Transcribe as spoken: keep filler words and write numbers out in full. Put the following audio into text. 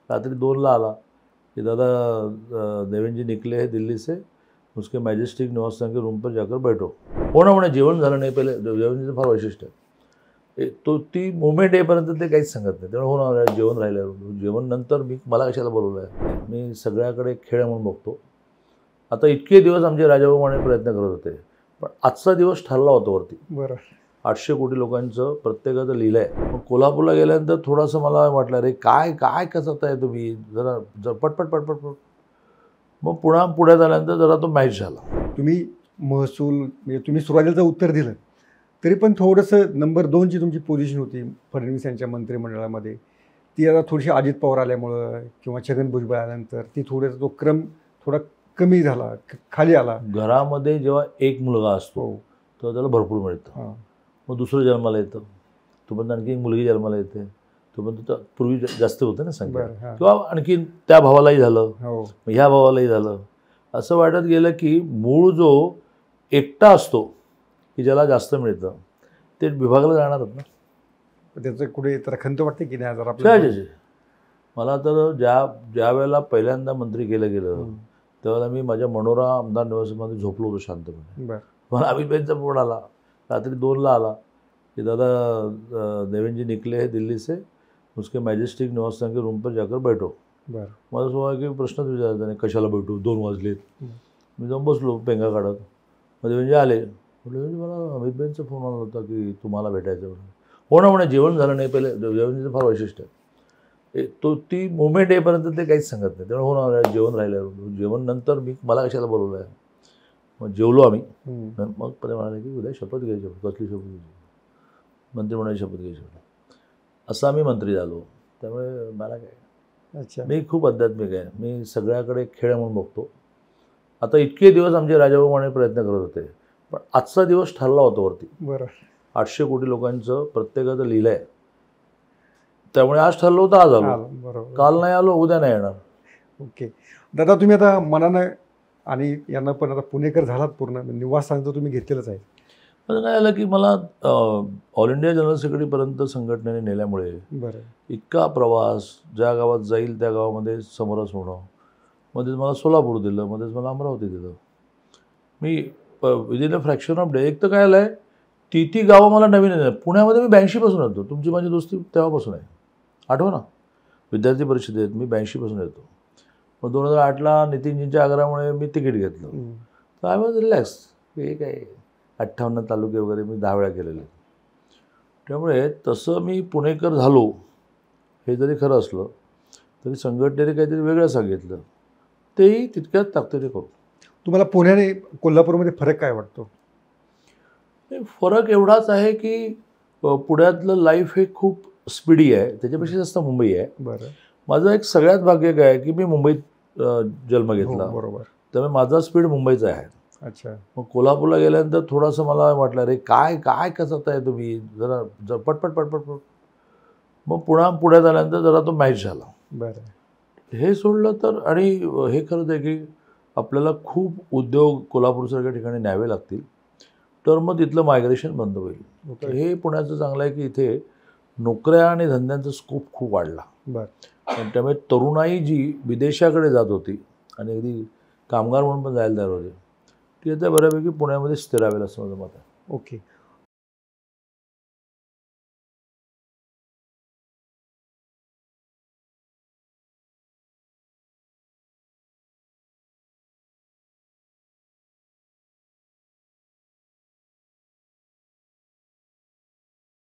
रात्री दोनला आला की दादा देवेंद्र जी निकले हैं दिल्ली से, उसके मॅजेस्टिक निवासस्थान के रूम पर जाकर बैठो. हो ना म्हणे, जेवण झालं नाही. पहिले देवेंद्रचं फार वैशिष्ट्य आहे, तो ती मुवमेंट येईपर्यंत ते काहीच सांगत नाही. त्यामुळे हो ना जेवण राहिलं, जेवण नंतर मी मला कशाला बोलवलं आहे. मी सगळ्याकडे खेळ म्हणून बघतो. आता इतके दिवस आमचे राजाभाऊ माने प्रयत्न करत होते, पण आजचा दिवस ठरला होता वरती. बरं. आठशे कोटी लोकांचं प्रत्येकाचं लिहिलं आहे. मग कोल्हापूरला गेल्यानंतर थोडंसं मला वाटलं, अरे काय काय कसं आहे तुम्ही जरा जर पटपट पटपट पट. मग पुन्हा पुण्यात आल्यानंतर जरा तो मॅच झाला. तुम्ही महसूल म्हणजे तुम्ही सुरुवातीला उत्तर दिलं, तरी पण थोडंसं नंबर दोनची तुमची पोझिशन होती फडणवीस यांच्या मंत्रिमंडळामध्ये. ती आता थोडीशी अजित पवार आल्यामुळं किंवा छगन भुजबळ आल्यानंतर ती थोडंसं तो क्रम थोडा कमी झाला, खाली आला. घरामध्ये जेव्हा एक मुलगा असतो तेव्हा त्याला भरपूर मिळतं. मग दुसरं जन्माला येतं, तोपर्यंत आणखी एक मुलगी जन्माला येते, तोपर्यंत पूर्वी जास्त होतं ना संख्या, किंवा आणखी त्या भावालाही झालं, ह्या भावालाही झालं. असं वाटत गेलं की मूळ जो एकटा असतो की ज्याला जास्त मिळतं ते विभागला जाणारच ना. त्याचं कुठे तर खंत वाटते की नाही जर आपल्याला. मला तर ज्या ज्या वेळेला पहिल्यांदा मंत्री केलं गेलं त्यावेळेला मी माझ्या मनोरा आमदार निवासमध्ये झोपलो होतो शांतपणे. मला अमितभाईंचा फोन आला, रात्री दोनला आला की दादा देवेंद्र जी निकले हैं दिल्ली से, उसके मॅजेस्टिक निवासस्थान के रूम पर जाकर बैठो. बरं. मला स्वतः की प्रश्नच विचारायचा नाही, कशाला बैठू, दोन वाजलेत. मी जाऊन बसलो पेंगा काढत. मग देवेंद्रजी आले. म्हटलं मला अमितभाईंचा फोन आला होता की तुम्हाला भेटायचं म्हणून. हो ना म्हणे, जेवण झालं नाही. पहिले देवेंद्रचं फार वैशिष्ट्य आहे, तो ती मुवमेंट येईपर्यंत ते काहीच सांगत नाही. त्यामुळे हो ना जेवण राहिलं, जेवण नंतर मी मला कशाला बोलवलं आहे. मग जेवलो आम्ही. मग पहिले म्हणाले की उद्या शपथ घ्यायची. कसली शपथ घ्यायची? मंत्रिमंडळाची शपथ घ्यायची. असं आम्ही मंत्री झालो. त्यामुळे मला काय, अच्छा, मी खूप आध्यात्मिक आहे. मी सगळ्याकडे खेळ म्हणून बघतो. आता इतके दिवस आमचे राजाभाऊ माने प्रयत्न करत होते, पण आजचा दिवस ठरला होता वरती. बरं. आठशे कोटी लोकांचं प्रत्येकाचं लिहिलं आहे. त्यामुळे आज ठरलं होतं, आज आलो. बरोबर. काल नाही आलो, उद्या नाही येणार. ओके दादा, तुम्ही आता मनानं आणि यांना पण आता पुणेकर झालात पूर्ण, निवासस्थान तर तुम्ही घेतलेलंच आहे. असं काय झालं की मला ऑल इंडिया जनरल सेक्रेटरीपर्यंत संघटनेने नेल्यामुळे बरं इतका प्रवास, ज्या गावात जाईल त्या गावामध्ये समरस होणं, मध्येच मला सोलापूर दिलं, मध्येच मला अमरावती दिलं. मी within a fraction of day, एक तर काय आलं आहे, ती ती गावं मला नवीन आहे. पुण्यामध्ये मी ब्याऐंशीपासून येतो. तुमची माझी दोस्ती तेव्हापासून आहे, आठवा ना, विद्यार्थी परिषदेत मी ब्याऐंशीपासून येतो. मग दोन हजार आठला नितीनजींच्या आग्रहामुळे मी तिकीट घेतलं. तर आय वॉज रिलॅक्स. हे काय अठ्ठावन्न तालुके वगैरे मी दहा वेळा केलेले. त्यामुळे तसं मी पुणेकर झालो हे जरी खरं असलं तरी संघटनेने काहीतरी वेगळं सांगितलं, तेही तितक्याच ताकदीने करू. तुम्हाला पुण्याने कोल्हापूरमध्ये फरक काय वाटतो? फरक एवढाच आहे की पुण्यातलं लाईफ हे खूप स्पीडी आहे, त्याच्यापेक्षा जास्त मुंबई आहे. बरं. माझं एक सगळ्यात भाग्य काय आहे की मी मुंबईत जन्म घेतला. बरोबर. त्यामुळे माझा स्पीड मुंबईचा आहे. अच्छा. मग कोल्हापूरला गेल्यानंतर थोडंसं मला वाटलं, अरे काय काय कसं आहे तुम्ही जरा जर पटपट पटपट पट. मग पुन्हा पुण्यात आल्यानंतर जरा तो मॅच झाला. बरं. हे सोडलं तर, आणि हे खरंच आहे की आपल्याला खूप उद्योग कोल्हापूरसारख्या ठिकाणी न्यावे लागतील, तर मग तिथलं मायग्रेशन बंद होईल. हे पुण्याचं चांगलं आहे की इथे नोकऱ्या आणि धंद्यांचा स्कोप खूप वाढला. बरं. त्यामुळे तरुणाई जी विदेशाकडे जात होती आणि अगदी कामगार म्हणून पण जायला तयार होते, ती आता बऱ्यापैकी पुण्यामध्ये स्थिरावेल असं माझं मत आहे. ओके.